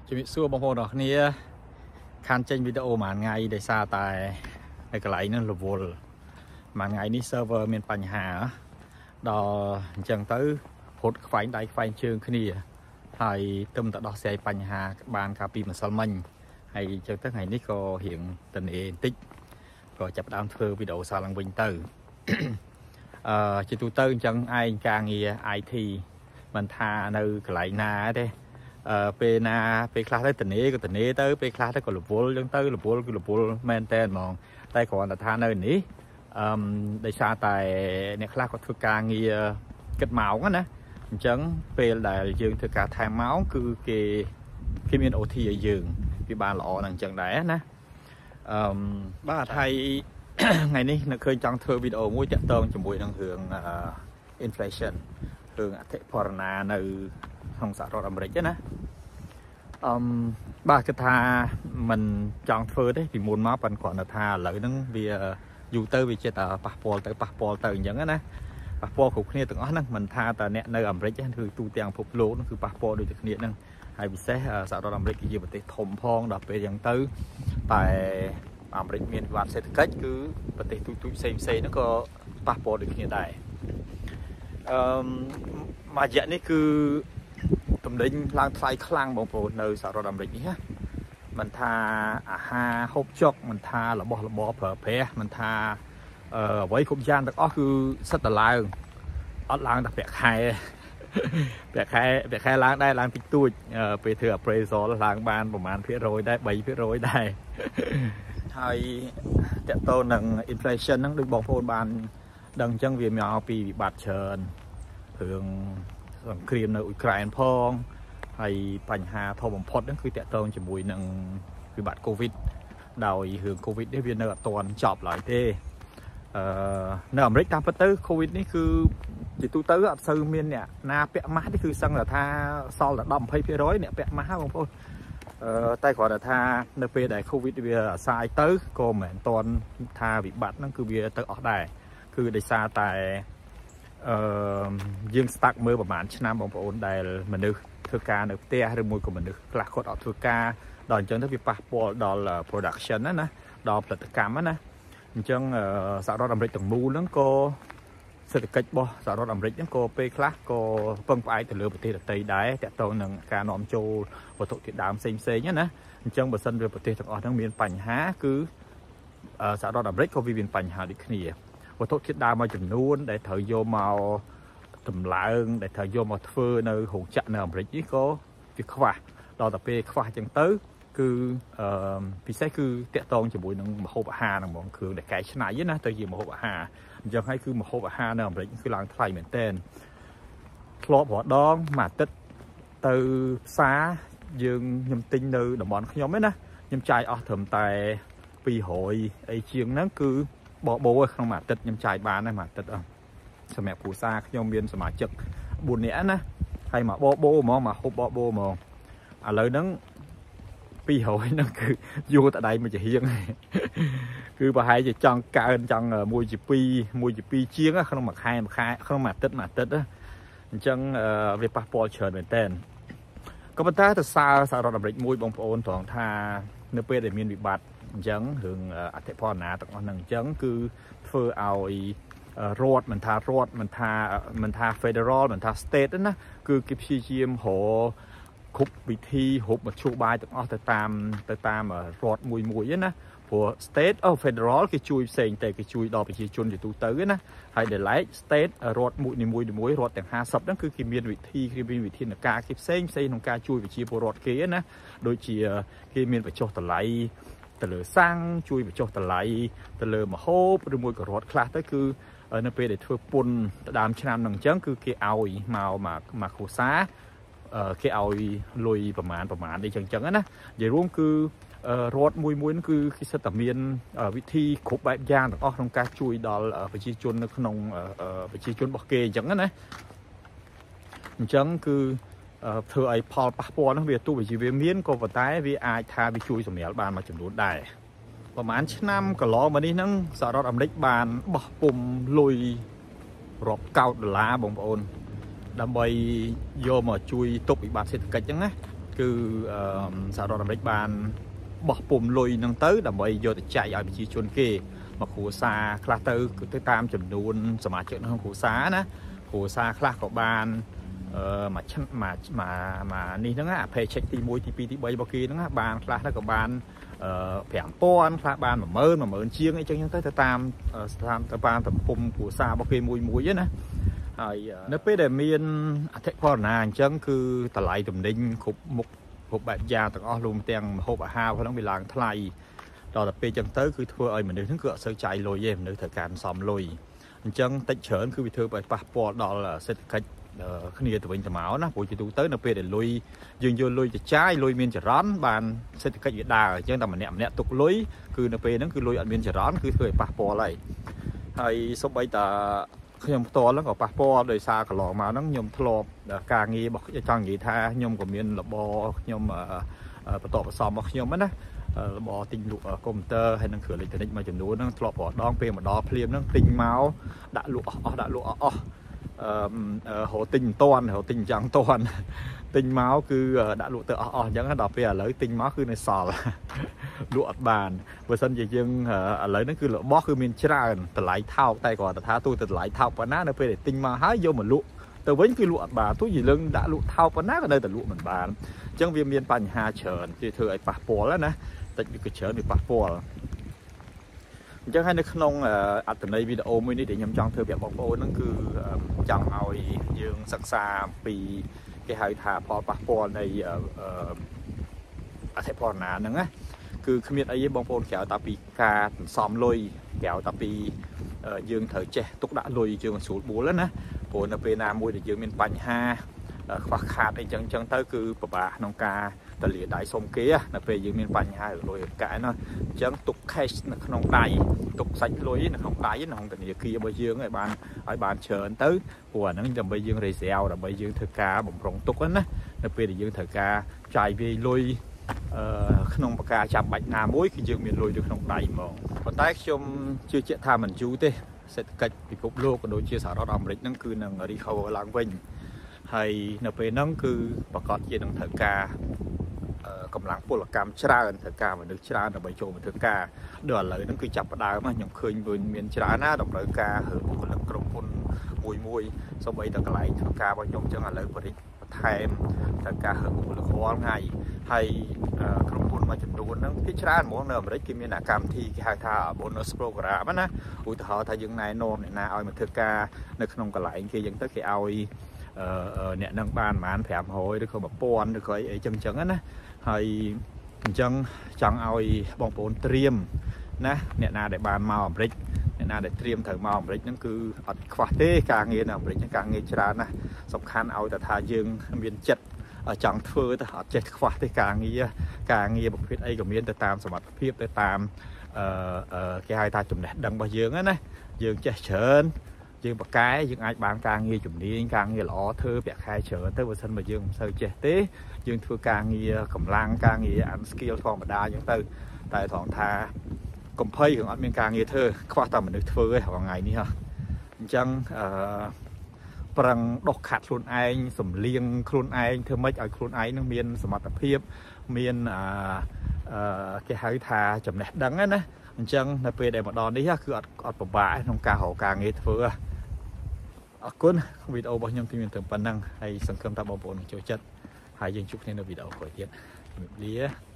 Chỉ bị xua bông hồ đó nia khăn trên video mà ngày để xa tại cái lại nó là vô mà ngày ní server miền Pành Hà đó chẳng tới hốt phải đại phải trường kia hay tâm tại đó xe Pành Hà bàn cà phê mà salmon hay chẳng tới ngày ní có hiện tình hình tích rồi chập đam thơ video sao lăng bình tử chỉ tụ tư chẳng ai càng nghe ai thì mình tha nơi cái lại na đấy pe na pe class tới tình ý tới pe class tới còn lục vô lên tới lục vô maintain mòn tay còn là tha nơi ní để xa tại này class có thưa ca nghi kết máu á nè chẳng pe là dương thưa ca thay máu cứ cái miền ô thi ở giường cái ba lọ năng chẳng đẻ nè ba thầy ngày ní nó khơi trong thưa video mũi chặt tôm cho mũi năng hưởng inflation hưởng thế corona nơi không sợ rồi America chứ nè ba cái tha mình chọn phơi đấy thì muốn máu bằng còn là tha lợi nó vì dù tới vì chơi tờ passport tới những cái nè passport của kia từng đó mình tha tờ nẹt nơi Americaคือtu tiền phục lỗ nóคือ passport ด้วยគ្នានឹងហើយពិសេសសហរដ្ឋអាមេរិកជាប្រទេសធំផងដល់ពេលយ៉ាងទៅតែអាមេរិកមានវិបត្តិសេដ្ឋកិច្ចគឺប្រទេសទូចផ្សេងហ្នឹងក៏ passport ដូចគ្នាដែរមួយរយៈនេះគឺតំណែងឡើងថ្លៃខ្លាំងបងប្អូននៅសហរដ្ឋអាមេរិកនេះណាមិនថាអាហារហូបចុកមិនថារបស់របរប្រើប្រាស់មិនថាអ្វីគ្រប់យ៉ាងទាំងអស់គឺសិតតែឡើងអត់ឡើងតែប្រាក់ខែឡើងដែរឡើងតិចតួចពេលធ្វើ appraisal ឡើងបានប្រហែល%ដែរ 3% ដែរហើយតកតទៅនឹង inflation ហ្នឹងដូចបងប្អូនបានដឹងអញ្ចឹងវាមកពីវិបត្តិច្រើនរឿងសង្គ្រាមនៅអ៊ុយក្រែនផងហើយបញ្ហាធំបំផុតហ្នឹងគឺតកតងជាមួយនឹងវិបត្តិ COVID ដោយរឿង COVID នេះវានៅអត់ទាន់ចប់ឡើយទេនៅអាមេរិកតាមពិតទៅ COVID នេះគឺជាទូទៅអត់សូវមានអ្នកណាពាក់ម៉ាស់នេះគឺសឹងតែថាសល់តែ 10-20% អ្នកពាក់ម៉ាស់បងប្អូនតែគ្រាន់តែថានៅពេលដែល COVID វាអាសាយទៅក៏មិនមែនទាន់ថាវិបត្តិហ្នឹងគឺវាទៅអស់ដែរគឺដោយសារតែយើងស្តាក់មើលប្រហែលឆ្នាំបងប្អូនដែលមនុស្សធ្វើការនៅផ្ទះឬមួយក៏មនុស្សខ្លះគាត់អត់ធ្វើការដល់អញ្ចឹងទៅវាប៉ះពាល់ដល់ production ណាដល់ផលិតកម្មណាអញ្ចឹងសហរដ្ឋអាមេរិកទាំងមូលហ្នឹងក៏សេដ្ឋកិច្ចរបស់សហរដ្ឋអាមេរិកហ្នឹងក៏ពេលខ្លះក៏ពឹងផ្អែកទៅលើប្រទេសដទៃដែរតាក់ទងនឹងការនាំចូលវត្ថុធាតុដើមផ្សេងណាអញ្ចឹងបើសិនជាប្រទេសទាំងអស់ហ្នឹងមានបញ្ហាគឺសហរដ្ឋអាមេរិកក៏វាមានបញ្ហាដូចគ្នាវត្ថុធាតុដើមមួយចំនួនដែលត្រូវយកមកតម្លើងដែលត្រូវយកមកធ្វើនៅរោងចក្រនៅអាមេរិកនេះក៏វាខ្វះដល់តែពេលខ្វះអញ្ចឹងទៅគឺពិសេសគឺតាក់ទងជាមួយនឹងម្ហូបអាហារហ្នឹងហ្មងគ្រឿងដែលកែច្នៃណាទៅជាម្ហូបអាហារអញ្ចឹងហើយគឺម្ហូបអាហារនៅអាមេរិកគឺឡើងថ្លៃមែនទែនធ្លាប់រាល់ដងមួយអាទិត្យទៅផ្សារខ្ញុំទិញនៅតំបន់ខ្ញុំឯណាខ្ញុំចាយអស់ត្រឹមតែ200អីជាងហ្នឹងគឺបបោក្នុងមួយអាទិត្យខ្ញុំចាយបានដែរមួយអាទិត្យសម្រាប់គ្រួសារខ្ញុំមានសមាជិក4នាក់ណាហើយមកបបោហ្មងមកហូបបបោហ្មងឥឡូវហ្នឹង200ហ្នឹងគឺយួរតដៃមួយជាហៀងគឺប្រហែលជាចង់កើនចង់1ជា2ជាងក្នុងមួយខែក្នុងមួយអាទិត្យអញ្ចឹងវាប៉ះពាល់ច្រើនមែនតើក៏ប៉ុន្តែទៅសារសហរដ្ឋអាមេរិកមួយបងប្អូនត្រង់ថានៅពេលដែលមានវិបត្តិអញ្ចឹងរឿងអធិបតេយ្យទាំងអស់ហ្នឹងអញ្ចឹងគឺធ្វើឲ្យរដ្ឋមិនថា federal មិនថា state ណាគឺគេព្យាយាមរកគ្រប់វិធីរកមធ្យោបាយទាំងអស់ទៅតាមរដ្ឋមួយណាព្រោះ state federal គេជួយផ្សេងតែគេជួយដល់ប្រជាជនជាទូទៅណាហើយដែលឡែក state រដ្ឋមួយនីមួយរដ្ឋទាំង50ហ្នឹងគឺគេមានវិធានការគេផ្សេងក្នុងការជួយប្រជាពលរដ្ឋគេណាដូចជាគេមានបញ្ចុះតម្លៃទៅលើសាំងជួយបញ្ចុះតម្លៃទៅលើម្ហូបឬមួយក៏រដ្ឋខ្លះទៅគឺនៅពេលដែលធ្វើពន្ធដើមឆ្នាំហ្នឹងអញ្ចឹងគឺគេឲ្យមកគ្រួសារគេឲ្យលុយប្រមាណអីចឹងណានិយាយរួមគឺរដ្ឋមួយហ្នឹងគឺគេសិតតែមានវិធីគ្រប់បែបយ៉ាងទាំងអស់ក្នុងការជួយដល់ប្រជាជននៅក្នុងប្រជាជនរបស់គេអញ្ចឹងណាអញ្ចឹងគឺធ្វើឲ្យផលប៉ះពាល់ហ្នឹងវាទោះជាវាមានក៏ប៉ុន្តែវាអាចថាវាជួយសម្រាលបានមួយចំនួនដែរប្រហែលឆ្នាំកន្លងមកនេះហ្នឹងសហរដ្ឋអាមេរិកបានបោះពុំលុយរាប់កោតដុល្លារបងប្អូនដើម្បីយកមកជួយទប់វិបត្តិសេដ្ឋកិច្ចហ្នឹងណាគឺសហរដ្ឋអាមេរិកបានបោះពុំលុយនឹងទៅដើម្បីយកទៅចែកឲ្យប្រជាជនគេមកគ្រួសារខ្លះទៅតាមចំនួនសមាជិកក្នុងគ្រួសារណាគ្រួសារខ្លះក៏បានមកនេះហ្នឹងអា paycheck ទី1ទី2ទី3របស់គេហ្នឹងបានខ្លះទៅក៏បាន5000ខ្លះបាន10000ជាងអីចឹងទៅតាមស្ថានទៅបានទំហំគ្រួសាររបស់គេមួយណាហើយនៅពេលដែលមានអធិបតេយ្យអញ្ចឹងគឺតម្លៃទំនិញគ្រប់មុខគ្រប់បែបយ៉ាងទាំងអស់រួមទាំងម្ហូបអាហារហ្នឹងវាឡើងថ្លៃដល់ទៅពេលចឹងទៅគឺធ្វើឲ្យមនុស្សហ្នឹងគឺអត់សូវចាយលុយទេមនុស្សត្រូវការសំលុយអញ្ចឹងតិចច្រើនគឺវាធ្វើឲ្យប៉ះពាល់ដល់សេដ្ឋកិច្ចគ្នាទៅវិញទៅមកណាព្រោះជាទូទៅនៅពេលដែលលុយយើងយកលុយទៅចាយលុយមានចរន្តបានសេដ្ឋកិច្ចវាដើរអញ្ចឹងតែម្នាក់ទុកលុយគឺនៅពេលហ្នឹងគឺលុយអត់មានចរន្តគឺធ្វើឲ្យប៉ះពាល់ហើយសូម្បីតែខ្ញុំផ្ទាល់ហ្នឹងក៏ប៉ះពាល់ដោយសារកន្លងមកហ្នឹងខ្ញុំធ្លាប់ការងាររបស់ចង់និយាយថាខ្ញុំក៏មានរបរខ្ញុំបន្តបន្សំរបស់ខ្ញុំណារបរទិញលក់កុំព្យូទ័រហើយនឹងគ្រឿងអេឡិចត្រូនិកមួយចំនួនហ្នឹងធ្លាប់ប្រដងពេលម្ដងភ្លាមហ្នឹងទិញមកដាក់លក់អស់ហៅទិញមិនតាន់ហៅទិញយ៉ាងតាន់ទិញមកគឺដាក់លក់ទៅអស់អញ្ចឹងដល់ពេលឥឡូវទិញមកគឺនៅសល់លក់អត់បានបើសិនជាយើងឥឡូវហ្នឹងគឺរបស់គឺមានច្រើនតម្លៃថោកតែគាត់ថាទូទៅតម្លៃថោកប៉ុណ្ណានៅពេលដែលទិញមកហើយយកមកលក់ទៅវិញគឺលក់អត់បានទោះជាយើងដាក់លក់ថោកប៉ុណ្ណាក៏នៅតែលក់មិនបានអញ្ចឹងវាមានបញ្ហាច្រើនវាធ្វើឲ្យប៉ះពាល់ណាតិចវាក៏ច្រើនវាប៉ះពាល់អញ្ចឹងហើយនៅក្នុងអត្ថន័យវីដេអូមួយនេះដែលខ្ញុំចង់ធ្វើប្រាប់បងប្អូនហ្នឹងគឺចង់ឲ្យយើងសិក្សាអំពីគេហៅថាផលប៉ះពាល់នៃអធិបតេយ្យហ្នឹងណាគឺគ្មានអីទេបងប្អូនក្រៅតែពីការសន្សំលុយក្រៅតែពីយើងត្រូវចេះទុកដាក់លុយយើងស្រួលបួលណាព្រោះនៅពេលណាមួយដែលយើងមានបញ្ហាខ្វះខាតអីចឹងទៅគឺពិបាកក្នុងការតលាដៃសុំគេនៅពេលយើងមានបញ្ហាលុយកែណាអញ្ចឹងទុក cash នៅក្នុងដៃទុកសាច់លុយនៅក្នុងដៃក្នុងធនាគាររបស់យើងឲ្យបានច្រើនទៅព្រោះអាហ្នឹងដើម្បីយើង reserve ដើម្បីយើងធ្វើការបំរុងទុកណានៅពេលដែលយើងត្រូវការចាយវាយលុយក្នុងប្រការចាំបាច់ណាមួយគឺយើងមានលុយនៅក្នុងដៃហ្មងប៉ុន្តែខ្ញុំជឿជាក់ថាមិនយូរទេសេដ្ឋកិច្ចពិភពលោកក៏ដូចជាសហរដ្ឋអាមេរិកហ្នឹងគឺនឹង recover ឡើងវិញហើយនៅពេលហ្នឹងគឺប្រកាសជានឹងត្រូវការកម្លាំងពលកម្មច្រើនត្រូវការមនុស្សច្រើនដើម្បីចូលមកធ្វើការដល់ឥឡូវហ្នឹងគឺចាប់ផ្ដើមខ្ញុំឃើញមានច្រើនណាតម្រូវការបុគ្គលិកក្រុមហ៊ុនមួយសូម្បីតែកន្លែងធ្វើការរបស់ខ្ញុំចឹងឥឡូវបរិយាបន្ថែមត្រូវការបុគ្គលិករាល់ថ្ងៃហើយក្រុមហ៊ុនមួយចំនួនហ្នឹងគេច្រើនហ្មងនៅអាមេរិកគេមានកម្មវិធីគេហៅថា bonus program ណាឧទាហរណ៍ថាយើងណែនាំអ្នកណាឲ្យមកធ្វើការនៅក្នុងកន្លែងគេចឹងទៅគេឲ្យអ្នកនឹងបានប្រហែល500ឬក៏1000ឬក៏អីចឹងណាហើយអញ្ចឹងចង់ឲ្យបងប្អូនត្រៀមណាអ្នកណាដែលបានមកអាមេរិកអ្នកណាដែលត្រៀមត្រូវមកអាមេរិកហ្នឹងគឺអត់ខ្វះទេការងារនៅអាមេរិកការងារច្រើនណាស់សំខាន់ឲ្យតែថាយើងមានចិត្តចង់ធ្វើទៅអត់ចេះខ្វះទេការងារប្រភេទអីក៏មានទៅតាមសមត្ថភាពទៅតាមគេហៅថាចំណេះដឹងរបស់យើងណាយើងចេះច្រើនយើងបកកែយើងអាចបានការងារជំនាញការងារល្អធ្វើប្រាក់ខែច្រើនទៅបើសិនបើយើងមិនសូវចេះទេយើងធ្វើការងារកម្លាំងការងារ unskill ធម្មតាអញ្ចឹងទៅតែត្រង់ថាកំភៃរឿងអត់មានការងារធ្វើខ្វះតែមនុស្សធ្វើឯងថ្ងៃនេះហ៎អញ្ចឹងប្រឹងដុសខាត់ខ្លួនឯងសំលៀងខ្លួនឯងធ្វើម៉េចឲ្យខ្លួនឯងនឹងមានសមត្ថភាពមានគេហៅថាចំណេះដឹងណាអញ្ចឹងនៅពេលដែលមកដល់នេះគឺអត់ពិបាកក្នុងការរកការងារធ្វើអរគុណវីដេអូរបស់ខ្ញុំទីមានត្រឹមប៉ុណ្ណឹងហើយសង្ឃឹមថាបងប្អូនចូលចិត្តហើយយើងជួបគ្នានៅវីដេអូក្រោយទៀតជំរាបលា